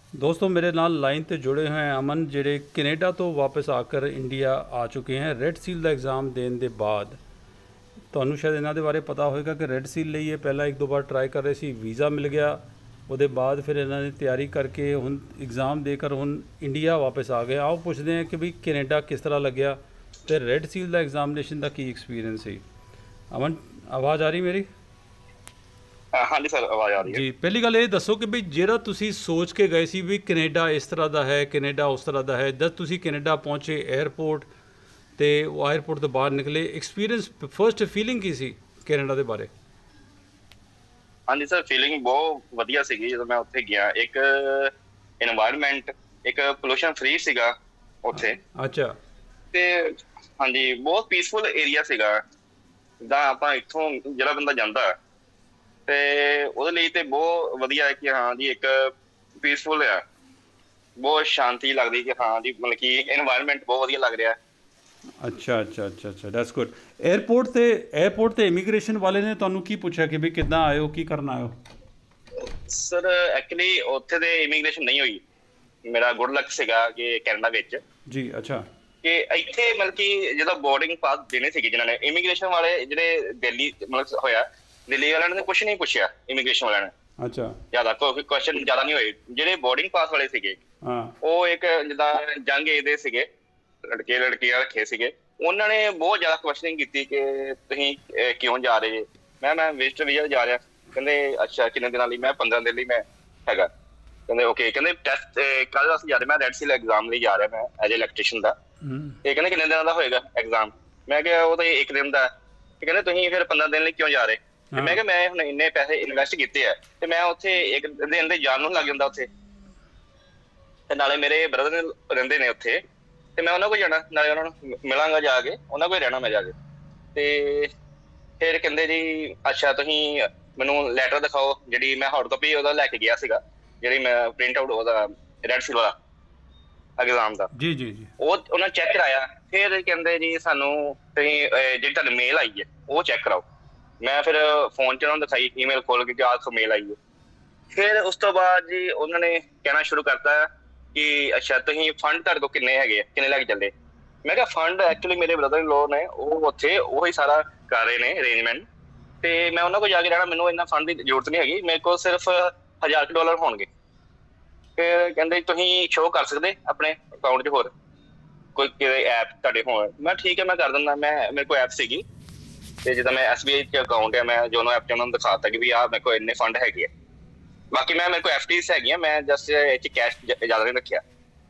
दोस्तों मेरे नाल लाइन ਤੇ जुड़े हुए हैं अमन ਜਿਹੜੇ ਕੈਨੇਡਾ ਤੋਂ ਵਾਪਸ ਆ ਕਰ ਇੰਡੀਆ ਆ ਚੁੱਕੇ हैं ਰੈੱਡ ਸੀਲ ਦਾ ਐਗਜ਼ਾਮ ਦੇਣ ਦੇ ਬਾਅਦ। ਤੁਹਾਨੂੰ ਸ਼ਾਇਦ ਇਹਨਾਂ ਦੇ ਬਾਰੇ ਪਤਾ ਹੋਵੇਗਾ ਕਿ ਰੈੱਡ ਸੀਲ ਲਈ ਇਹ ਪਹਿਲਾਂ ਇੱਕ ਦੋ ਵਾਰ ਟਰਾਈ ਕਰ ਰਹੇ ਸੀ, ਵੀਜ਼ਾ ਮਿਲ ਗਿਆ, ਉਹਦੇ ਬਾਅਦ ਫਿਰ ਇਹਨਾਂ ਨੇ ਤਿਆਰੀ ਕਰਕੇ ਹੁਣ ਐਗਜ਼ਾਮ ਦੇ ਕਰ ਹੁਣ ਇੰਡੀਆ ਵਾਪਸ ਆ ਗਏ। ਆਓ ਪੁੱਛਦੇ हैं कि भी ਕੈਨੇਡਾ ਕਿਸ ਤਰ੍ਹਾਂ ਲੱਗਿਆ ਤੇ ਰੈੱਡ ਸੀਲ ਦਾ ਐਗਜ਼ਾਮੀਨੇਸ਼ਨ ਦਾ ਕੀ ਐਕਸਪੀਰੀਅੰਸ ਸੀ। ਅਮਨ ਆਵਾਜ਼ ਆ ਰਹੀ ਮੇਰੀ? हाँ जी सर, आवाज़ आ रही है। जी पहली गल ये दसो कि भी ਜਿਹੜਾ ਤੁਸੀਂ सोच के गए सी भी कनेडा इस तरह का है, कनेडा उस तरह का है, जब ਤੁਸੀਂ कनेडा पहुँचे एयरपोर्ट तो वो एयरपोर्ट तो बाहर निकले, एक्सपीरियंस फर्स्ट फीलिंग की सी कनेडा के बारे? हाँ जी सर, फीलिंग बहुत वधिया सीगी ਜਦੋਂ मैं ਉੱਥੇ ਗਿਆ। ਇੱਕ एनवायरनमेंट ਇੱਕ पोल्यूशन फ्री ਸੀਗਾ ਉੱਥੇ। अच्छा। ਤੇ ਹਾਂਜੀ ਬਹੁਤ ਪੀਸਫੁਲ ਏਰੀਆ ਸੀਗਾ। ਜਿੱਦਾਂ ਆਪਾਂ ਇੱਥੋਂ ਜਿਹੜਾ ਬੰਦਾ ਜਾਂਦਾ ਤੇ ਉਹਦੇ ਲਈ ਤੇ ਬਹੁਤ ਵਧੀਆ ਹੈ ਕਿ ਹਾਂ ਜੀ ਇੱਕ ਪੀਸਫੁਲ ਆ, ਬਹੁਤ ਸ਼ਾਂਤੀ ਲੱਗਦੀ ਕਿ ਹਾਂ ਜੀ ਮਤਲਬ ਕਿ एनवायरनमेंट ਬਹੁਤ ਵਧੀਆ ਲੱਗ ਰਿਹਾ। अच्छा अच्छा अच्छा अच्छा दैट्स गुड। एयरपोर्ट ते इमीग्रेशन वाले ने ਤੁਹਾਨੂੰ ਕੀ ਪੁੱਛਿਆ ਕਿ ਵੀ ਕਿੱਦਾਂ ਆਏ ਹੋ, ਕੀ ਕਰਨ ਆਏ ਹੋ? ਸਰ ਐਕਚੁਅਲੀ ਉੱਥੇ ਦੇ ਇਮੀਗ੍ਰੇਸ਼ਨ ਨਹੀਂ ਹੋਈ। ਮੇਰਾ ਗੁੱਡ ਲੱਕ ਸੀਗਾ ਕਿ ਕੈਨੇਡਾ ਵਿੱਚ ਜੀ ਅੱਛਾ ਕਿ ਇੱਥੇ ਮਤਲਬ ਕਿ ਜਦੋਂ ਬੋਰਡਿੰਗ ਪਾਸ ਦੇਣੇ ਸੀਗੇ ਜਿਨ੍ਹਾਂ ਨੇ ਇਮੀਗ੍ਰੇਸ਼ਨ ਵਾਲੇ ਜਿਹੜੇ ਦਿੱਲੀ ਮਤਲਬ ਹੋਇਆ, ਦਿੱਲੀ ਵਾਲਿਆਂ ਨੇ ਕੁਛ ਨਹੀਂ ਪੁੱਛਿਆ ਇਮੀਗ੍ਰੇਸ਼ਨ ਵਾਲਿਆਂ ਨੇ। ਅੱਛਾ ਜ਼ਿਆਦਾ ਕੋਈ ਕੁਐਸਚਨ ਜ਼ਿਆਦਾ ਨਹੀਂ ਹੋਏ। ਜਿਹੜੇ ਬੋਰਡਿੰਗ ਪਾਸ ਵਾਲੇ ਸੀਗੇ ਹਾਂ ਉਹ ਇੱਕ ਜਿੱਦਾਂ ਜੰਗ ਏਜ ਦੇ ਸੀਗੇ, ਲੜਕੇ ਲੜਕੀਆਂ ਰੱਖੇ ਸੀਗੇ, ਉਹਨਾਂ ਨੇ ਬਹੁਤ ਜ਼ਿਆਦਾ ਕੁਐਸਚਨਿੰਗ ਕੀਤੀ ਕਿ ਤੁਸੀਂ ਕਿਉਂ ਜਾ ਰਹੇ ਜੇ। ਮੈਂ ਵਿਜ਼ਟਰ ਵੀਜ਼ਾ ਜਾ ਰਿਹਾ। ਕਹਿੰਦੇ ਅੱਛਾ ਕਿੰਨੇ ਦਿਨਾਂ ਲਈ? ਮੈਂ 15 ਦਿਨ ਲਈ ਮੈਂ ਹੈਗਾ। ਕਹਿੰਦੇ ਓਕੇ। ਕਹਿੰਦੇ ਟੈਸਟ ਕੱਲ੍ਹ ਅਸੀਂ ਜਾ ਰਹੇ, ਮੈਂ ਰੈੱਡ ਸੀਲ ਐਗਜ਼ਾਮ ਲਈ ਜਾ ਰਿਹਾ ਮੈਂ ਐਜ਼ ਇਲੈਕਟ੍ਰੀਸ਼ੀਅਨ ਦਾ। ਇਹ ਕਹਿੰਦੇ ਕਿੰਨੇ ਦਿਨਾਂ ਦਾ ਹੋਏਗਾ ਐਗਜ਼ਾਮ? ਮੈਂ ਕਿਹਾ ਉਹ ਤਾਂ ਇੱਕ ਦਿਨ ਦਾ। ਤੇ ਕਹਿੰਦੇ ਤੁਸੀਂ ਫਿਰ 15 ਦਿਨ ਲਈ ਕਿਉਂ ਜਾ ਰਹੇ? ਤੇ ਮੈਂ ਕਿਹਾ ਮੈਂ ਹੁਣ ਇੰਨੇ ਪੈਸੇ ਇਨਵੈਸਟ ਕੀਤੇ ਆ ਤੇ ਮੈਂ ਉੱਥੇ ਇੱਕ ਦਿਨ ਦੇ ਜਾਣ ਨੂੰ ਲੱਗ ਜਾਂਦਾ ਉੱਥੇ। ਤੇ ਨਾਲੇ ਮੇਰੇ ਬ੍ਰਦਰ ਰਹਿੰਦੇ ਨੇ ਉੱਥੇ ਤੇ ਮੈਂ ਉਹਨਾਂ ਕੋਲ ਜਾਣਾ, ਨਾਲੇ ਉਹਨਾਂ ਨੂੰ ਮਿਲਾਂਗਾ ਜਾ ਕੇ, ਉਹਨਾਂ ਕੋਲ ਰਹਿਣਾ ਮੈਂ ਜਾ ਕੇ। ਤੇ ਫਿਰ ਕਹਿੰਦੇ ਜੀ ਅੱਛਾ ਤੁਸੀਂ ਮੈਨੂੰ ਲੈਟਰ ਦਿਖਾਓ ਜਿਹੜੀ ਮੈਂ ਹਾਰਡ ਕਾਪੀ ਉਹਦਾ ਲੈ ਕੇ ਗਿਆ ਸੀਗਾ, ਜਿਹੜੀ ਮੈਂ ਪ੍ਰਿੰਟ ਆਊਟ ਉਹਦਾ ਰੈੱਡ ਸੀਲ ਵਾਲਾ ਐਗਜ਼ਾਮ ਦਾ। ਜੀ ਜੀ ਜੀ ਉਹ ਉਹਨਾਂ ਚੈੱਕ ਕਰਾਇਆ। ਫਿਰ ਕਹਿੰਦੇ ਜੀ ਸਾਨੂੰ ਤੁਸੀਂ ਜਿਹੜੀ ਤੁਹਾਨੂੰ ਮੇਲ ਆਈ ਹੈ ਉਹ ਚੈੱਕ ਕਰਾਓ। ਮੈਂ ਫਿਰ ਫੋਨ 'ਚ ਉਹਨਾਂ ਨੂੰ ਦਿਖਾਈ, ਈਮੇਲ ਖੋਲ ਕੇ ਆਹ ਮੇਲ ਆਈ ਹੈ। ਫਿਰ ਉਸ ਤੋਂ ਬਾਅਦ ਜੀ ਉਹਨਾਂ ਨੇ ਕਹਿਣਾ ਸ਼ੁਰੂ ਕਰਤਾ ਕਿ ਅੱਛਾ ਤੁਸੀਂ ਫੰਡ ਤੁਹਾਡੇ ਕੋਲ ਕਿੰਨੇ ਹੈਗੇ, ਕਿੰਨੇ ਲੈ ਕੇ ਚੱਲੇ? ਮੈਂ ਕਿਹਾ ਫੰਡ ਐਕਚੁਅਲੀ ਮੇਰੇ ਬ੍ਰਦਰ ਇਨ ਲੋ ਨੇ ਉਹ ਉੱਥੇ ਉਹੀ ਸਾਰਾ ਕਰ ਰਹੇ ਨੇ ਅਰੇਂਜਮੈਂਟ, ਤੇ ਮੈਂ ਉਹਨਾਂ ਕੋਲ ਜਾ ਕੇ ਰਹਿਣਾ, ਮੈਨੂੰ ਇੰਨਾ ਫੰਡ ਦੀ ਜ਼ਰੂਰਤ ਨਹੀਂ ਹੈਗੀ, ਮੇਰੇ ਕੋਲ ਸਿਰਫ $1000 ਹੋਣਗੇ। ਫਿਰ ਕਹਿੰਦੇ ਤੁਸੀਂ ਸ਼ੋਅ ਕਰ ਸਕਦੇ ਆਪਣੇ ਅਕਾਊਂਟ 'ਚ ਹੋਰ ਕੋਈ ਕਿਹੜੇ ਐਪ ਤੁਹਾਡੇ ਹੋਣ? ਮੈਂ ਠੀਕ ਹੈ ਮੈਂ ਕਰ ਦਿੰਦਾ। ਮੇਰੇ ਕੋਲ ਐਪ ਸੀਗੀ ਤੇ ਜਿੱਦਾਂ ਮੈਂ SBI 'ਚ ਅਕਾਊਂਟ ਹੈ, ਮੈਂ ਜੋਨੋ ਐਪ 'ਚ ਉਹਨਾਂ ਨੂੰ ਦਿਖਾਤਾ ਕਿ ਵੀ ਆਹ ਮੇਰੇ ਕੋਲ ਇੰਨੇ ਫੰਡ ਹੈਗੇ ਆ। ਬਾਕੀ ਮੇਰੇ ਕੋਲ FDs ਹੈਗੀਆਂ, ਮੈਂ ਜਸਟ ਇਹ 'ਚ ਕੈਸ਼ ਜ਼ਿਆਦਾ ਨਹੀਂ ਰੱਖਿਆ।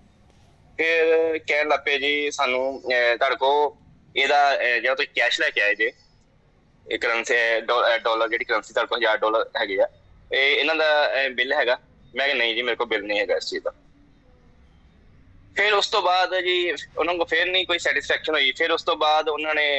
ਫਿਰ ਕਹਿਣ ਲੱਗ ਪਏ ਜੀ ਸਾਨੂੰ ਤੁਹਾਡੇ ਕੋਲ ਇਹਦਾ ਜਿਹੜਾ ਤੁਸੀਂ ਕੈਸ਼ ਲੈ ਕੇ ਆਏ ਜੇ ਇਹ ਕਰੰਸੀ ਡਾਲਰ, ਜਿਹੜੀ ਕਰੰਸੀ ਤੁਹਾਡੇ ਕੋਲ $1000 ਹੈਗੇ ਆ, ਇਹ ਇਹਨਾਂ ਦਾ ਬਿੱਲ ਹੈਗਾ? ਮੈਂ ਕਿਹਾ ਨਹੀਂ ਜੀ ਮੇਰੇ ਕੋਲ ਬਿੱਲ ਨਹੀਂ ਹੈਗਾ ਇਸ ਚੀਜ਼ ਦਾ। ਫਿਰ ਉਸ ਤੋਂ ਬਾਅਦ ਜੀ ਉਹਨਾਂ ਕੋਲ ਫਿਰ ਨਹੀਂ ਕੋਈ ਸੈਟਿਸਫੈਕਸ਼ਨ ਹੋਈ। ਫਿਰ ਉਸ ਤੋਂ ਬਾਅਦ ਉਹਨਾਂ ਨੇ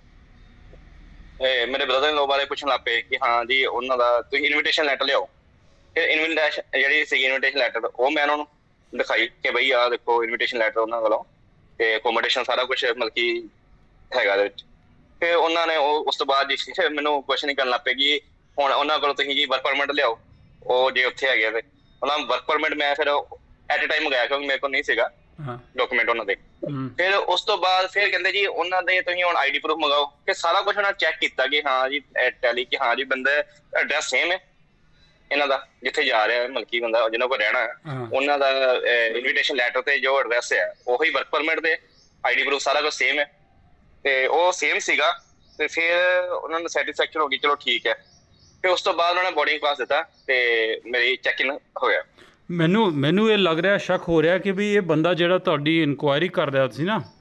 ਮੇਰੇ ਬ੍ਰਦਰ ਇਨ ਲੋ ਬਾਰੇ ਪੁੱਛਣ ਲੱਗ ਪਏ ਕਿ ਹਾਂ ਜੀ ਉਹਨਾਂ ਦਾ ਤੁਸੀਂ ਇਨਵੀਟੇਸ਼ਨ ਲੈਟਰ ਲਿਆਓ। ਫਿਰ ਇਨਵੀਟੇਸ਼ਨ ਜਿਹੜੀ ਸੀਗੀ ਇਨਵੀਟੇਸ਼ਨ ਲੈਟਰ ਉਹ ਮੈਂ ਉਹਨਾਂ ਨੂੰ ਦਿਖਾਈ ਕਿ ਬਈ ਆਹ ਦੇਖੋ ਇਨਵੀਟੇਸ਼ਨ ਲੈਟਰ ਉਹਨਾਂ ਵੱਲੋਂ, ਤੇ ਅਕੋਮੋਡੇਸ਼ਨ ਸਾਰਾ ਕੁਛ ਮਤਲਬ ਕਿ ਹੈਗਾ ਇਹਦੇ ਵਿੱਚ। ਫਿਰ ਉਹਨਾਂ ਨੇ ਉਸ ਤੋਂ ਬਾਅਦ ਜੀ ਮੈਨੂੰ ਕੁਐਸਚਨ ਕਰਨ ਲੱਗ ਪਏ ਕਿ ਹੁਣ ਉਹਨਾਂ ਕੋਲੋਂ ਤੁਸੀਂ ਜੀ ਵਰਕ ਪਰਮਿਟ ਲਿਆਓ, ਉਹ ਜੇ ਉੱਥੇ ਹੈਗੇ ਤੇ ਉਹਨਾਂ ਵਰਕ ਪਰਮਿਟ ਮੈਂ ਫਿਰ ਐਟ ਏ ਟਾਈਮ ਮੰਗਾਇਆ ਕਿਉਂਕਿ ਮੇਰੇ ਕੋਲ ਨਹੀਂ ਸੀਗਾ ਡਾਕੂਮੈਂਟ ਉਹਨਾਂ ਦੇ। ਫਿਰ ਉਸ ਤੋਂ ਬਾਅਦ ਫਿਰ ਕਹਿੰਦੇ ਜੀ ਉਹਨਾਂ ਦੇ ਤੁਸੀਂ ਹੁਣ ID ਪ੍ਰੂਫ ਮੰਗਾਓ। ਕਿ ਸਾਰਾ ਕੁਛ ਉਹਨਾਂ ਚੈੱਕ ਕੀਤਾ ਕਿ ਹਾਂ ਜੀ ਟੈਲੀ ਕਿ ਹਾਂ ਜੀ ਬੰਦਾ ਐਡਰੈਸ ਸੇਮ ਹੈ ਇਹਨਾਂ ਦਾ ਜਿੱਥੇ ਜਾ ਰਿਹਾ ਮਲਕੀ ਬੰਦਾ ਜਿਹਨਾਂ ਕੋਲ ਰਹਿਣਾ ਉਹਨਾਂ ਦਾ ਇਨਵੀਟੇਸ਼ਨ ਲੈਟਰ ਤੇ ਜੋ ਐਡਰੈਸ ਹੈ ਉਹੀ ਵਰਕ ਪਰਮਿਟ ਦੇ ID ਪ੍ਰੂਫ ਸਾਰਾ ਕੁਛ ਸੇਮ ਹੈ ਤੇ ਉਹ ਸੇਮ ਸੀਗਾ। ਤੇ ਫਿਰ ਉਹਨਾਂ ਨੂੰ ਸੈਟਿਸਫੈਕਸ਼ਨ ਹੋ ਗਈ, ਚਲੋ ਠੀਕ ਹੈ। ਫਿਰ ਉਸ ਤੋਂ ਬਾਅਦ ਉਹਨਾਂ ਨੇ ਬੋਰਡਿੰਗ ਪਾਸ ਦਿੱਤਾ ਤੇ ਮੇਰੀ ਚੈੱਕ ਇਨ ਹੋਇਆ। ਮੈਨੂੰ ਇਹ ਲੱਗ ਰਿਹਾ, ਸ਼ੱਕ ਹੋ ਰਿਹਾ ਕਿ ਵੀ ਇਹ ਬੰਦਾ ਜਿਹੜਾ ਤੁਹਾਡੀ ਇਨਕੁਆਇਰੀ ਕਰ ਰਿਹਾ ਸੀ ਨਾ,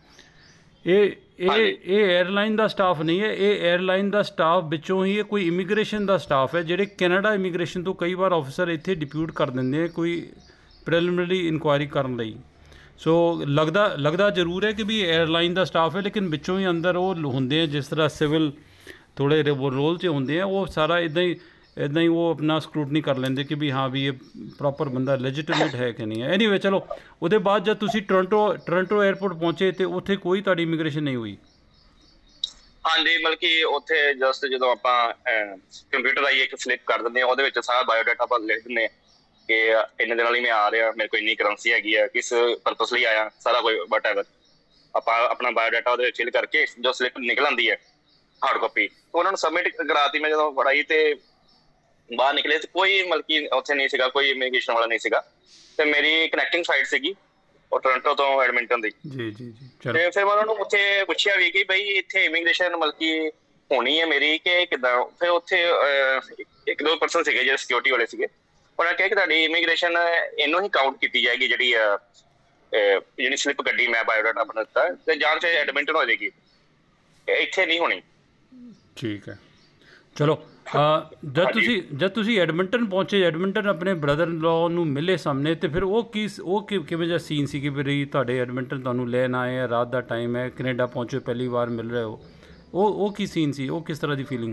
ਇਹ 에ਅਰਲਾਈਨ ਦਾ ਸਟਾਫ ਨਹੀਂ ਹੈ। ਇਹ 에ਅਰਲਾਈਨ ਦਾ ਸਟਾਫ ਵਿੱਚੋਂ ਹੀ ਇਹ ਕੋਈ ਇਮੀਗ੍ਰੇਸ਼ਨ ਦਾ ਸਟਾਫ ਹੈ, ਜਿਹੜੇ ਕੈਨੇਡਾ ਇਮੀਗ੍ਰੇਸ਼ਨ ਤੋਂ ਕਈ ਵਾਰ ਆਫਿਸਰ ਇੱਥੇ ਡਿਪਿਊਟ ਕਰ ਦਿੰਦੇ ਆ ਕੋਈ ਪ੍ਰੀਲਿਮਿਨਰੀ ਇਨਕੁਆਇਰੀ ਕਰਨ ਲਈ। ਸੋ ਲੱਗਦਾ ਜ਼ਰੂਰ ਹੈ ਕਿ ਵੀ 에ਅਰਲਾਈਨ ਦਾ ਸਟਾਫ ਹੈ, ਲੇਕਿਨ ਵਿੱਚੋਂ ਹੀ ਅੰਦਰ ਉਹ ਹੁੰਦੇ ਆ ਜਿਸ ਤਰ੍ਹਾਂ ਸਿਵਲ ਥੋੜ੍ਹੇ ਰੋਲ 'ਚ ਹੁੰਦੇ ਆ, ਉਹ ਸਾਰਾ ਇੱਦਾਂ ਹੀ ਉਹ ਆਪਣਾ ਸਕਰੂਟਨੀ ਕਰ ਲੈਂਦੇ ਕਿ ਵੀ ਹਾਂ ਵੀ ਇਹ ਪ੍ਰੋਪਰ ਬੰਦਾ ਲੈਜੀਟਿਮੇਟ ਹੈ ਕਿ ਨਹੀਂ ਹੈ। ਐਨੀਵੇ ਚਲੋ ਉਹਦੇ ਬਾਅਦ ਜਦ ਤੁਸੀਂ ਟੋਰਾਂਟੋ 에ਅਰਪੋਰਟ ਪਹੁੰਚੇ ਤੇ ਉੱਥੇ ਕੋਈ ਤੁਹਾਡੀ ਇਮੀਗ੍ਰੇਸ਼ਨ ਨਹੀਂ ਹੋਈ? ਹਾਂਜੀ ਮਤਲਬ ਕਿ ਉੱਥੇ ਜਸਟ ਜਦੋਂ ਆਪਾਂ ਕੰਪਿਊਟਰ ਰਾਹੀਂ ਇੱਕ ਸਲਿੱਪ ਕਰ ਦਿੰਦੇ ਹਾਂ ਉਹਦੇ ਵਿੱਚ ਸਾਰਾ ਬਾਇਓਡਾਟਾ ਆਪਾਂ ਲਿਖ ਦਿੰਦੇ ਹਾਂ ਕਿ ਇੰਨੇ ਦਿਨਾਂ ਲਈ ਮੈਂ ਆ ਰਿਹਾ, ਮੇਰੇ ਕੋਲ ਇੰਨੀ ਕਰੰਸੀ ਹੈਗੀ ਆ, ਕਿਸ ਪਰਪਸ ਲਈ ਆਇਆ, ਸਾਰਾ ਕੋਈ ਵਟਐਵਰ ਆਪਾਂ ਆਪਣਾ ਬਾਇਓਡਾਟਾ ਉਹਦੇ ਵਿੱਚ ਫਿਲ ਕਰਕੇ ਜੋ ਸਲਿੱਪ ਨਿਕਲ ਆਉਂਦੀ ਹੈ ਹਾਰਡ ਕਾਪੀ, ਉਹਨਾਂ ਨੂੰ ਸਬਮਿਟ ਕਰਾਤੀ। ਮੈਂ ਜਦੋਂ ਪੜਾਈ ਤੇ ਬਾਹਰ ਨਿਕਲੇ ਤੇ ਕੋਈ ਮਤਲਬ ਕਿ ਉੱਥੇ ਨਹੀਂ ਸੀਗਾ, ਕੋਈ ਇਮੀਗ੍ਰੇਸ਼ਨ ਵਾਲਾ ਨਹੀਂ ਸੀਗਾ, ਤੇ ਮੇਰੀ ਕਨੈਕਟਿੰਗ ਫਲਾਈਟ ਸੀਗੀ ਉਹ ਟੋਰਾਂਟੋ ਤੋਂ ਐਡਮਿੰਟਨ ਦੀ। ਜੀ ਜੀ ਜੀ। ਤੇ ਫਿਰ ਮੈਂ ਉਹਨਾਂ ਨੂੰ ਉੱਥੇ ਪੁੱਛਿਆ ਵੀ ਕਿ ਬਈ ਇੱਥੇ ਇਮੀਗ੍ਰੇਸ਼ਨ ਮਤਲਬ ਕਿ ਹੋਣੀ ਹੈ ਮੇਰੀ ਕਿ ਕਿੱਦਾਂ। ਫਿਰ ਉੱਥੇ 1-2 ਪਰਸਨ ਸੀਗੇ ਜਿਹੜੇ ਸਿਕਿਉਰਿਟੀ ਵਾਲੇ ਸੀਗੇ, ਉਹਨਾਂ ਨੇ ਕਿਹਾ ਕਿ ਤੁਹਾਡੀ ਇਮੀਗ੍ਰੇਸ਼ਨ ਇਹਨੂੰ ਹੀ ਕਾਊਂਟ ਕੀਤੀ ਜਾਏਗੀ, ਜਿਹੜੀ ਸਲਿੱਪ ਗੱਡੀ ਮੈਂ ਬਾਇਓਡਾਟਾ ਆਪਣਾ ਦਿੱਤਾ, ਤੇ ਜਾਂ ਫਿਰ ਐਡਮਿੰਟਨ ਹੋ ਜਾਏਗੀ, ਇੱਥੇ ਨਹੀਂ ਹੋਣੀ। ਠੀਕ ਹੈ, ਚਲੋ। ਜਦ ਤੁਸੀਂ ਐਡਮਿੰਟਨ ਪਹੁੰਚੇ, ਐਡਮਿੰਟਨ ਆਪਣੇ ਬ੍ਰਦਰ ਇਨ ਲਾਅ ਨੂੰ ਮਿਲੇ ਸਾਹਮਣੇ, ਤੇ ਫਿਰ ਉਹ ਕਿਵੇਂ ਜਿਹਾ ਸੀਨ ਸੀ ਕਿ ਵੀ ਤੁਹਾਡੇ ਐਡਮਿੰਟਨ ਤੁਹਾਨੂੰ ਲੈਣ ਆਏ ਆ, ਰਾਤ ਦਾ ਟਾਈਮ ਹੈ, ਕੈਨੇਡਾ ਪਹੁੰਚੇ, ਪਹਿਲੀ ਵਾਰ ਮਿਲ ਰਹੇ ਹੋ, ਉਹ ਕੀ ਸੀਨ ਸੀ, ਉਹ ਕਿਸ ਤਰ੍ਹਾਂ ਦੀ ਫੀਲਿੰਗ?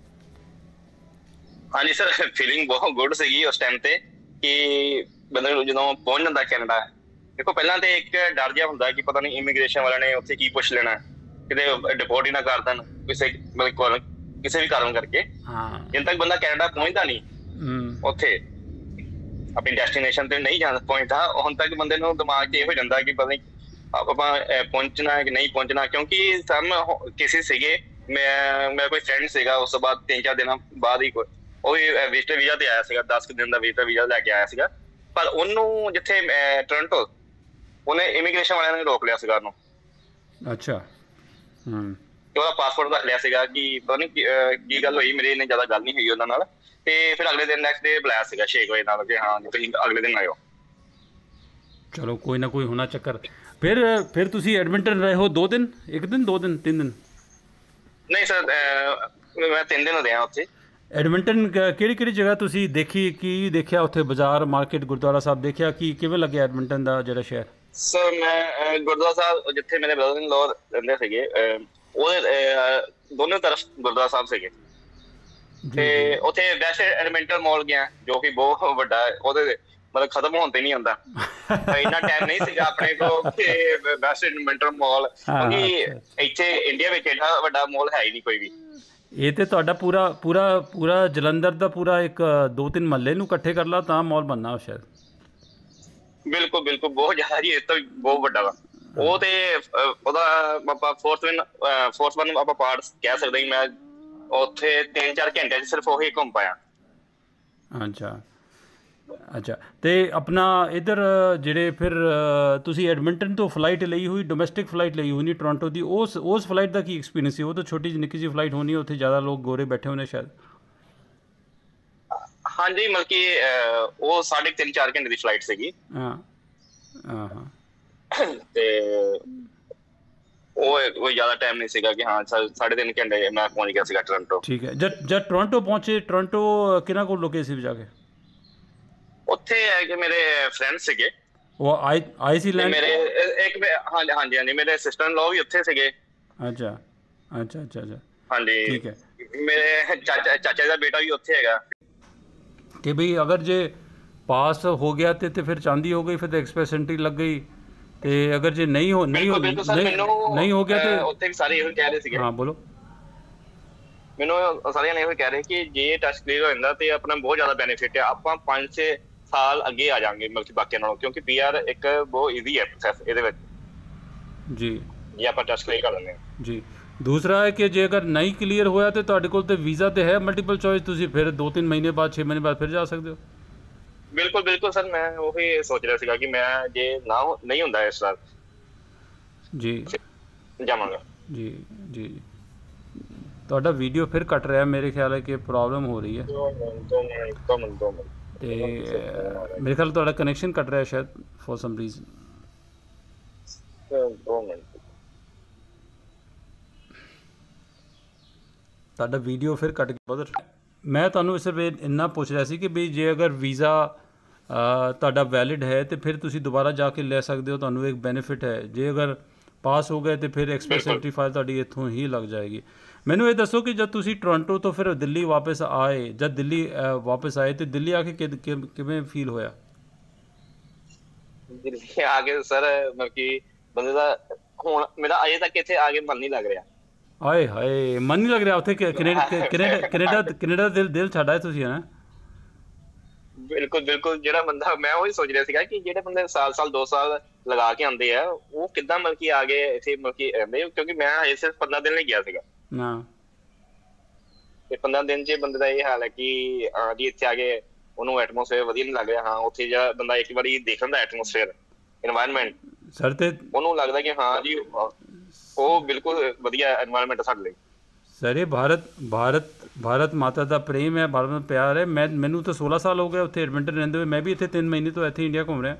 ਹਾਂਜੀ ਸਰ, ਫੀਲਿੰਗ ਬਹੁਤ ਗੁੱਡ ਸੀਗੀ ਉਸ ਟਾਈਮ ਤੇ, ਕਿ ਬੰਦੇ ਨੂੰ ਜਦੋਂ ਪਹੁੰਚ ਜਾਂਦਾ ਕੈਨੇਡਾ, ਦੇਖੋ ਪਹਿਲਾਂ ਤੇ ਇੱਕ ਡਰ ਜਿਹਾ ਹੁੰਦਾ ਕਿ ਪਤਾ ਨਹੀਂ ਇਮੀਗ੍ਰੇਸ਼ਨ ਵਾਲਿਆਂ ਨੇ ਉੱਥੇ ਕੀ ਪੁੱਛ ਲੈਣਾ, ਕਿਤੇ ਡਿਪੋਰਟ ਹੀ ਨਾ ਕਰ ਦੇਣ ਕਿਸੇ ਵੀ ਕਾਰਨ ਕਰਕੇ। ਜਿੰਨ ਤੱਕ ਬੰਦਾ ਕੈਨੇਡਾ ਪਹੁੰਚਦਾ ਨਹੀਂ ਉੱਥੇ ਆਪਣੀ ਡੈਸਟੀਨੇਸ਼ਨ ਤੇ ਨਹੀਂ ਪਹੁੰਚਦਾ, ਹੁਣ ਤੱਕ ਬੰਦੇ ਨੂੰ ਦਿਮਾਗ 'ਚ ਇਹ ਹੋ ਜਾਂਦਾ ਕਿ ਪਤਾ ਨਹੀਂ ਆਪਾਂ ਪਹੁੰਚਣਾ ਕਿ ਨਹੀਂ ਪਹੁੰਚਣਾ। ਕਿਉਂਕਿ ਸਭ ਕੇਸਿਸ ਸੀਗੇ, ਮੇਰਾ ਕੋਈ ਫਰੈਂਡ ਸੀਗਾ, ਉਸ ਤੋਂ ਬਾਅਦ 3-4 ਦਿਨਾਂ ਬਾਅਦ ਹੀ ਉਹ ਵੀ ਵਿਜ਼ਟਰ ਵੀਜ਼ਾ ਤੇ ਆਇਆ ਸੀਗਾ, 10 ਦਿਨ ਦਾ ਵਿਜ਼ਟਰ ਵੀਜ਼ਾ ਲੈ ਕੇ ਆਇਆ ਸੀਗਾ, ਪਰ ਉਹਨੂੰ ਜਿੱਥੇ ਟੋਰਾਂਟੋ ਉਹਨੇ ਇਮੀਗ੍ਰੇਸ਼ਨ ਵਾਲਿਆਂ ਨੇ ਰੋਕ ਲਿਆ ਸੀਗਾ ਉਹਨੂੰ। ਅੱਛਾ। ਤੇ ਉਹਦਾ ਪਾਸਪੋਰਟ ਰੱਖ ਲਿਆ ਸੀਗਾ ਕਿ ਪਤਾ ਨਹੀਂ ਕੀ ਗੱਲ ਹੋਈ, ਮੇਰੀ ਇੰਨੀ ਜ਼ਿਆਦਾ ਗੱਲ ਨਹੀਂ ਹੋਈ ਉਹਨਾਂ ਨਾਲ। ਤੇ ਫਿਰ ਅਗਲੇ ਦਿਨ ਨੈਕਸਟ ਡੇ ਬੁਲਾਇਆ ਸੀਗਾ 6 ਵਜੇ ਨਾਲ ਕਿ ਹਾਂ ਤੁਸੀਂ ਅਗਲੇ ਦਿਨ ਆਇਓ। ਚਲੋ ਕੋਈ ਨਾ ਕੋਈ ਹੋਣਾ ਚੱਕਰ। ਫਿਰ ਤੁਸੀਂ ਐਡਮਿੰਟਨ ਰਹੇ ਹੋ 2 ਦਿਨ, 1 ਦਿਨ, 2 ਦਿਨ, 3 ਦਿਨ? ਨਹੀਂ ਸਰ, ਮੈਂ 3 ਦਿਨ ਰਿਹਾ ਉੱਥੇ। ਐਡਮਿੰਟਨ ਕਿਹੜੀ ਜਗ੍ਹਾ ਤੁਸੀਂ ਦੇਖੀ, ਕੀ ਦੇਖਿਆ ਉੱਥੇ? ਬਾਜ਼ਾਰ, ਮਾਰਕੀਟ, ਗੁਰਦੁਆਰਾ ਸਾਹਿਬ ਦੇਖਿਆ? ਕਿਵੇਂ ਲੱਗਿਆ ਐਡਮਿੰਟਨ ਦਾ ਜਿਹੜਾ ਸ਼ਹਿਰ? ਸਰ ਮੈਂ ਗੁਰਦੁਆਰਾ ਸਾਹਿਬ, ਜਿੱਥੇ ਮੇਰੇ ਬ੍ਰਦਰ ਇਨ ਲਾਅ ਰਹਿੰਦੇ ਸੀਗੇ, ਉਹਦੇ ਦੋਨੋਂ ਤਰਫ ਗੁਰਦੁਆਰਾ ਸਾਹਿਬ ਸੀਗੇ, ਤੇ ਉੱਥੇ ਵੈਸਟ ਐਡਮਿੰਟਨ ਮਾਲ ਗਿਆ ਜੋ ਕਿ ਬਹੁਤ ਵੱਡਾ, ਉਹਦੇ ਮਤਲਬ ਖਤਮ ਹੋਣ ਤੇ ਨਹੀਂ ਹੁੰਦਾ। ਇੰਨਾ ਟਾਈਮ ਨਹੀਂ ਸੀਗਾ ਆਪਣੇ ਕੋਲ ਕਿ ਵੈਸਟ ਐਡਮਿੰਟਨ ਮਾਲ, ਕਿਉਂਕਿ ਇੱਥੇ ਇੰਡੀਆ ਵਿੱਚ ਇੰਨਾ ਵੱਡਾ ਮਾਲ ਹੈ ਹੀ ਨਹੀਂ ਕੋਈ ਵੀ। ਇਹ ਤੇ ਤੁਹਾਡਾ ਪੂਰਾ ਜਲੰਧਰ ਦਾ ਪੂਰਾ ਇੱਕ 2-3 ਮਹੱਲੇ ਨੂੰ ਇਕੱਠੇ ਕਰ ਲਾ ਤਾਂ ਮਾਲ ਬਣਨਾ ਸ਼ਾਇਦ। ਬਿਲਕੁਲ ਬਿਲਕੁਲ, ਬਹੁਤ ਜ਼ਿਆਦਾ ਜੀ, ਇਸ ਤੋਂ ਬਹੁਤ ਵੱਡਾ ਵਾ ਉਹ। ਤੇ ਉਹਦਾ ਆਪਾਂ ਫੋਰਥ ਵਨ ਆਪਾਂ ਪਾਰਟ ਕਹਿ ਸਕਦੇ। ਮੈਂ ਉੱਥੇ 3-4 ਘੰਟੇ 'ਚ ਸਿਰਫ ਉਹੀ ਘੁੰਮ ਪਾਇਆ। ਅੱਛਾ। ਤੇ ਆਪਣਾ ਇੱਧਰ ਜਿਹੜੇ ਫਿਰ ਤੁਸੀਂ ਐਡਮਿੰਟਨ ਤੋਂ ਫਲਾਈਟ ਲਈ ਹੋਈ, ਡੋਮੈਸਟਿਕ ਫਲਾਈਟ ਲਈ ਹੋਈ ਨਹੀਂ ਟੋਰਾਂਟੋ ਦੀ, ਉਸ ਫਲਾਈਟ ਦਾ ਕੀ ਐਕਸਪੀਰੀਅੰਸ ਸੀ? ਉਹ ਤਾਂ ਛੋਟੀ ਜਿਹੀ ਨਿੱਕੀ ਜਿਹੀ ਫਲਾਈਟ ਹੋਣੀ, ਉੱਥੇ ਜ਼ਿਆਦਾ ਲੋਕ ਗੋਰੇ ਬੈਠੇ ਹੋਣੇ ਸ਼ਾਇਦ। ਹਾਂਜੀ, ਮਤਲਬ ਕਿ ਉਹ 3.5-4 ਘੰਟੇ ਦੀ ਫਲਾਈਟ ਸੀਗੀ। ਤੇ ਉਹ ਜ਼ਿਆਦਾ ਟਾਈਮ ਨਹੀਂ ਸੀਗਾ ਕਿ ਹਾਂ 3.5 ਘੰਟੇ ਮੈਂ ਪਹੁੰਚ ਗਿਆ ਸੀਗਾ ਟੋਰਾਂਟੋ। ਠੀਕ ਹੈ। ਜਦ ਟੋਰਾਂਟੋ ਪਹੁੰਚੇ, ਟੋਰਾਂਟੋ ਕਿਹਨਾਂ ਕੋਲ ਰੁਕੇ ਸੀ ਜਾ ਕੇ? ਉੱਥੇ ਹੈ ਕਿ ਮੇਰੇ ਫਰੈਂਡ ਸੀਗੇ, ਉਹ ਆਏ ਸੀ ਲੈਣ ਮੇਰੇ ਇੱਕ। ਹਾਂਜੀ, ਮੇਰੇ ਸਿਸਟਰ ਇਨ ਲਾਅ ਵੀ ਉੱਥੇ ਸੀਗੇ। ਅੱਛਾ। ਹਾਂਜੀ, ਠੀਕ ਹੈ। ਮੇਰੇ ਚਾਚਾ ਦਾ ਬੇਟਾ ਵੀ ਉੱਥੇ ਹੈਗਾ। ਕਿ ਬਈ ਅਗਰ ਜੇ ਪਾਸ ਹੋ ਗਿਆ ਤੇ ਫਿਰ ਚਾਂਦੀ ਹੋ ਗਈ, ਫਿਰ ਤਾਂ ਐਕਸਪ੍ਰੈਸ ਐਂਟਰੀ ਲੱਗ ਗਈ, ਤੇ ਅਗਰ ਜੇ ਨਹੀਂ ਹੋ ਗਿਆ ਤੇ ਉੱਥੇ ਵੀ ਸਾਰੇ ਇਹੋ ਕਹਿ ਰਹੇ ਸੀਗੇ। ਹਾਂ ਬੋਲੋ। ਮੈਨੂੰ ਸਾਰਿਆਂ ਨੇ ਇਹੋ ਕਹਿ ਰਹੇ ਕਿ ਜੇ ਟੈਸਟ ਕਲੀਅਰ ਹੋ ਜਾਂਦਾ ਤੇ ਆਪਣਾ ਬਹੁਤ ਜ਼ਿਆਦਾ ਬੈਨੀਫਿਟ ਹੈ, ਆਪਾਂ 5-6 ਸਾਲ ਅੱਗੇ ਆ ਜਾਵਾਂਗੇ ਮਤਲਬ ਕਿ ਬਾਕੀਆਂ ਨਾਲੋਂ, ਕਿਉਂਕਿ PR ਇੱਕ ਬਹੁਤ ਈਜ਼ੀ ਹੈ ਪ੍ਰੋਸੈਸ ਇਹਦੇ ਵਿੱਚ ਜੀ, ਜੇ ਆਪਾਂ ਟੈਸਟ ਕਲੀਅਰ ਕਰ ਲੈਂਦੇ ਹਾਂ ਜੀ। ਦੂਸਰਾ ਹੈ ਕਿ ਜੇ ਅਗਰ ਨਹੀਂ ਕਲੀਅਰ ਹੋਇਆ ਤੇ ਤੁਹਾਡੇ ਕੋਲ ਤੇ ਵੀਜ਼ਾ ਤੇ ਹੈ ਮਲਟੀਪਲ ਚੋਇਸ, ਤੁਸੀਂ ਫਿਰ 2-3 ਮਹੀਨੇ ਬਾਅਦ 6 ਮਹੀਨੇ ਬਾਅਦ ਫਿਰ ਜਾ ਸਕਦੇ ਹੋ। ਬਿਲਕੁਲ ਸਰ, ਮੈਂ ਉਹੀ ਸੋਚ ਰਿਹਾ ਸੀਗਾ ਕਿ ਮੈਂ ਜੇ ਨਹੀਂ ਹੁੰਦਾ ਇਸ ਵਾਰ ਜੀ ਜਾਵਾਂਗਾ। ਜੀ ਤੁਹਾਡਾ ਵੀਡੀਓ ਫਿਰ ਕੱਟ ਰਿਹਾ, ਮੇਰੇ ਖਿਆਲ ਹੈ ਕਿ ਪ੍ਰੋਬਲਮ ਹੋ ਰਹੀ ਹੈ। 2 ਮਿੰਟ ਤੇ ਮੇਰੇ ਖਿਆਲ ਤੁਹਾਡਾ ਕਨੈਕਸ਼ਨ ਕੱਟ ਰਿਹਾ ਸ਼ਾਇਦ ਫॉर ਸਮ ਰੀਜ਼ਨ। 2 ਮਿੰਟ, ਤੁਹਾਡਾ ਵੀਡੀਓ ਫਿਰ ਕੱਟ ਗਿਆ। ਮੈਂ ਤੁਹਾਨੂੰ ਸਿਰਫ ਇੰਨਾ ਪੁੱਛ ਰਿਹਾ ਸੀ ਕਿ ਵੀ ਜੇ ਅਗਰ ਵੀਜ਼ਾ ਤੁਹਾਡਾ ਵੈਲਿਡ ਹੈ ਤੇ ਫਿਰ ਤੁਸੀਂ ਦੁਬਾਰਾ ਜਾ ਕੇ ਲੈ ਸਕਦੇ ਹੋ, ਤੁਹਾਨੂੰ ਇੱਕ ਬੈਨੀਫਿਟ ਹੈ। ਜੇ ਅਗਰ ਪਾਸ ਹੋ ਗਏ ਤੇ ਫਿਰ ਐਕਸਪ੍ਰੈਸ ਐਂਟਰੀ ਫਾਈਲ ਤੁਹਾਡੀ ਇੱਥੋਂ ਹੀ ਲੱਗ ਜਾਏਗੀ। ਮੈਨੂੰ ਇਹ ਦੱਸੋ ਕਿ ਜਦ ਤੁਸੀਂ ਟੋਰਾਂਟੋ ਤੋਂ ਫਿਰ ਦਿੱਲੀ ਵਾਪਸ ਆਏ, ਤੇ ਦਿੱਲੀ ਆ ਕੇ ਕਿਵੇਂ ਫੀਲ ਹੋਇਆ? ਦਿੱਲੀ ਆ ਕੇ ਸਰ ਮਤਲਬ ਕਿ ਬੰਦੇ ਦਾ ਹੁਣ ਮੇਰਾ ਅਜੇ ਤੱਕ ਇੱਥੇ ਆ ਕੇ ਮਨ ਨਹੀਂ ਲੱਗ ਰਿਹਾ। ਹਾਏ ਮਨ ਨਹੀਂ ਲੱਗ ਰਿਹਾ ਉੱਥੇ? ਕੈਨੇਡਾ ਦਿਲ ਛੱਡਾ ਤੁਸੀਂ ਹੈ ਨਾ? ਬਿਲਕੁਲ ਬਿਲਕੁਲ, ਜਿਹੜਾ ਬੰਦਾ, ਮੈਂ ਉਹੀ ਸੋਚ ਰਿਹਾ ਸੀਗਾ ਕਿ ਜਿਹੜੇ ਬੰਦੇ ਸਾਲ 2 ਸਾਲ ਲਗਾ ਕੇ ਆਉਂਦੇ ਆ, ਉਹ ਕਿੱਦਾਂ ਮਤਲਬ ਕਿ ਆ ਗਏ ਇੱਥੇ ਮਤਲਬ ਕਿ ਰਹਿੰਦੇ, ਕਿਉਂਕਿ ਮੈਂ ਹਜੇ ਸਿਰਫ 15 ਦਿਨ ਲਈ ਗਿਆ ਸੀਗਾ, ਹਾਂ ਤੇ 15 ਦਿਨ 'ਚ ਬੰਦੇ ਦਾ ਇਹ ਹਾਲ ਹੈ ਕਿ ਹਾਂ ਜੀ ਇੱਥੇ ਆ ਕੇ ਉਹਨੂੰ ਐਟਮੋਸਫੇਅਰ ਵਧੀਆ ਨਹੀਂ ਲੱਗ ਰਿਹਾ। ਹਾਂ, ਉੱਥੇ ਜਿਹੜਾ ਬੰਦਾ ਇੱਕ ਵਾਰੀ ਦੇਖਣ ਦਾ ਐਟਮੋਸਫੇਅਰ, ਇਨਵਾਇਰਨਮੈਂਟ, ਸਰ ਤੇ ਉਹਨੂੰ ਲੱਗਦਾ ਕਿ ਹਾਂ ਜੀ ਉਹ ਬਿਲਕੁਲ ਵਧੀਆ ਇਨਵਾਇਰਨਮੈਂਟ ਹੈ ਸਾਡੇ ਲਈ। ਸਰ ਇਹ ਭਾਰਤ ਮਾਤਾ ਦਾ ਪ੍ਰੇਮ ਹੈ, ਭਾਰਤ ਦਾ ਪਿਆਰ ਹੈ। ਮੈਨੂੰ ਤਾਂ 16 ਸਾਲ ਹੋ ਗਏ ਉੱਥੇ ਐਡਮਿੰਟਨ ਰਹਿੰਦੇ ਹੋਏ, ਮੈਂ ਵੀ ਇੱਥੇ 3 ਮਹੀਨੇ ਤੋਂ ਇੱਥੇ ਇੰਡੀਆ ਘੁੰਮ ਰਿਹਾ।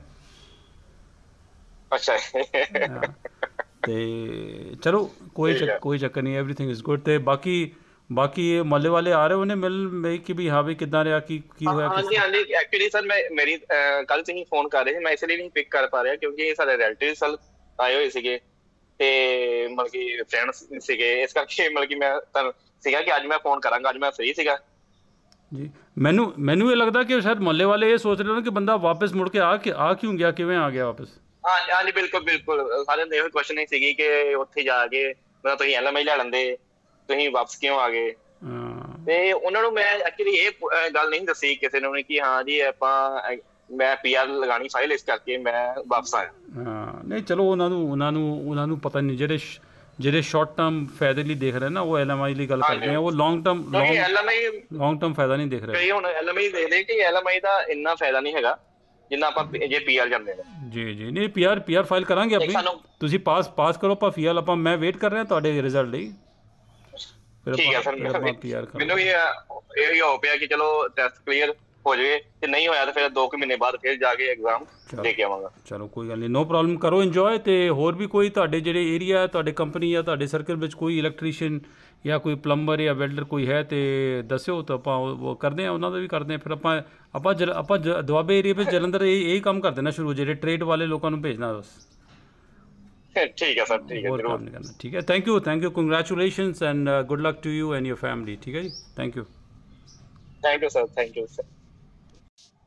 ਅੱਛਾ ਤੇ ਚਲੋ ਕੋਈ ਚੱਕਰ ਨਹੀਂ, ਐਵਰੀਥਿੰਗ ਇਜ਼ ਗੁੱਡ। ਤੇ ਬਾਕੀ ਇਹ ਮਹੱਲੇ ਵਾਲੇ ਆ ਰਹੇ ਉਹਨੇ ਮਿਲ ਕਿ ਵੀ ਹਾਂ ਵੀ ਕਿੱਦਾਂ ਰਿਹਾ, ਕੀ ਹੋਇਆ? ਹਾਂਜੀ ਹਾਂਜੀ, ਐਕਚੁਅਲੀ ਸਰ ਮੇਰੀ ਕੱਲ ਤੁਸੀਂ ਫੋਨ ਕਰ ਰਹੇ ਸੀ, ਮੈਂ ਇਸ ਲਈ ਨਹੀਂ ਪਿਕ ਕਰ ਪਾ ਰਿਹਾ ਕਿਉਂਕਿ ਸਾਡੇ ਰਿਲੇਟਿਵ ਸਰ ਆਏ ਹੋਏ ਸੀਗੇ ਤੇ ਮਤਲਬ ਕਿ ਫਰੈਂਡਸ ਸੀਗੇ, ਇਸ ਕਰਕੇ ਮਤਲਬ ਕਿ ਮੈਂ ਤੁਹਾਨੂੰ ਸੀਗਾ ਕਿ ਅੱਜ ਮੈਂ ਫੋਨ ਕਰਾਂਗਾ, ਅੱਜ ਮੈਂ ਫ੍ਰੀ ਸੀਗਾ ਜੀ। ਮੈਨੂੰ ਇਹ ਲੱਗਦਾ ਕਿ ਸ਼ਾਇਦ ਮਹੱਲੇ ਵਾਲੇ ਇਹ ਸੋਚ ਰਹੇ ਨੇ ਕਿ ਬੰਦਾ ਵਾਪਸ ਮੁੜ ਕੇ ਆ ਕਿਉਂ ਗਿਆ, ਕਿਵੇਂ ਆ ਗਿਆ ਵਾਪਸ? ਹਾਂਜੀ ਬਿਲਕੁਲ, ਸਾਰਿਆਂ ਦੇ ਇਹੋ ਕੁਐਸਚਨ ਹੀ ਸੀਗੀ ਕਿ ਉੱਥੇ ਜਾ ਕੇ ਮਤਲਬ ਤੁਸੀਂ LMI ਲੈ ਲੈਂਦੇ, ਤੁਸੀਂ ਵਾਪਸ ਕਿਉਂ ਆ ਗਏ? ਤੇ ਉਹਨਾਂ ਨੂੰ ਮੈਂ ਐਕਚੁਅਲੀ ਇਹ ਗੱਲ ਨਹੀਂ ਦੱਸੀ ਕਿਸੇ ਨੂੰ ਕਿ ਹਾਂ ਜੀ ਮੈਂ PR ਲਗਾਣੀ ਫਾਈਲ, ਇਸ ਕਰਕੇ ਮੈਂ ਵਾਪਸ ਆਇਆ। ਹਾਂ ਨਹੀਂ ਚਲੋ, ਉਹਨਾਂ ਨੂੰ ਪਤਾ ਨਹੀਂ, ਜਿਹੜੇ ਸ਼ਾਰਟ ਟਰਮ ਫਾਇਦੇ ਲਈ ਦੇਖ ਰਹੇ ਨਾ, ਉਹ LMI ਲਈ ਗੱਲ ਕਰਦੇ ਆ, ਉਹ ਲੌਂਗ ਟਰਮ ਫਾਇਦਾ ਨਹੀਂ ਦੇਖ ਰਹੇ। ਕਈ ਹੁਣ LMI ਦੇਖਦੇ ਕਿ LMI ਦਾ ਇੰਨਾ ਫਾਇਦਾ ਨਹੀਂ ਹੈਗਾ ਜਿੰਨਾ ਆਪਾਂ ਜੇ PR ਜਾਂਦੇ ਨੇ। ਜੀ ਨਹੀਂ, PR ਫਾਈਲ ਕਰਾਂਗੇ ਆਪਣੀ, ਤੁਸੀਂ ਪਾਸ ਕਰੋ ਆਪਾਂ ਮੈਂ ਵੇਟ ਕਰ ਰਿਹਾ ਤੁਹਾਡੇ ਰਿਜ਼ਲਟ ਲਈ। ਠੀਕ ਹੈ ਸਰ, ਮੈਨੂੰ ਇਹ ਹੋਪ ਹੈ ਕਿ ਚਲੋ ਟੈਸਟ ਕਲੀਅਰ ਹੋ ਜਾਵੇ, ਤੇ ਨਹੀਂ ਹੋਇਆ ਤਾਂ ਫਿਰ 2 ਮਹੀਨੇ ਬਾਅਦ ਫਿਰ ਜਾ ਕੇ ਐਗਜ਼ਾਮ ਦੇ ਕੇ ਆਵਾਂਗਾ। ਚਲੋ ਕੋਈ ਗੱਲ ਨਹੀਂ, ਨੋ ਪ੍ਰੋਬਲਮ, ਕਰੋ ਇੰਜੋਏ। ਤੇ ਹੋਰ ਵੀ ਕੋਈ ਤੁਹਾਡੇ ਜਿਹੜੇ ਏਰੀਆ, ਤੁਹਾਡੇ ਕੰਪਨੀ ਜਾਂ ਤੁਹਾਡੇ ਸਰਕਲ ਵਿੱਚ ਕੋਈ ਇਲੈਕਟ੍ਰੀਸ਼ੀਅਨ ਜਾਂ ਕੋਈ ਪਲੰਬਰ ਜਾਂ ਵੈਲਡਰ ਕੋਈ ਹੈ ਤੇ ਦੱਸਿਓ, ਤਾਂ ਆਪਾਂ ਉਹ ਕਰਦੇ ਹਾਂ, ਉਹਨਾਂ ਦਾ ਵੀ ਕਰਦੇ ਹਾਂ। ਫਿਰ ਆਪਾਂ ਦੁਆਬੇ ਏਰੀਆ ਵਿੱਚ ਜਲੰਧਰ ਇਹ ਕੰਮ ਕਰ ਦੇਣਾ ਸ਼ੁਰੂ, ਜਿਹੜੇ ਟ੍ਰੇਡ ਵਾਲੇ ਲੋਕਾਂ ਨੂੰ ਭੇਜਣਾ ਬਸ। ਠੀਕ ਹੈ ਸਰ, ਠੀਕ ਹੈ, ਹੋਰ ਕੰਮ ਨਹੀਂ ਕਰਨਾ। ਠੀਕ ਹੈ, thank you, congratulations and good luck to you and your family. ਠੀਕ ਹੈ ਜੀ, thank you sir, thank you sir.